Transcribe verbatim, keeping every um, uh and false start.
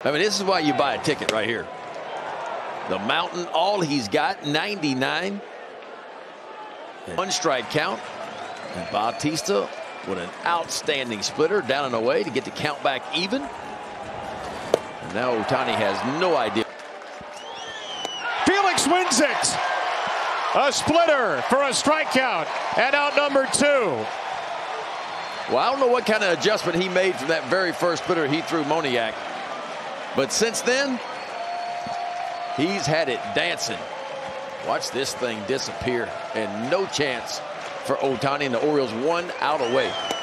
I mean, this is why you buy a ticket right here. The mountain, all he's got, ninety-nine. One strike count. And Bautista with an outstanding splitter down and away to get the count back even. And now Ohtani has no idea. Felix wins it. A splitter for a strikeout and out number two. Well, I don't know what kind of adjustment he made from that very first splitter he threw Moniak. But since then, he's had it dancing. Watch this thing disappear, and no chance for Ohtani, and the Orioles one out away.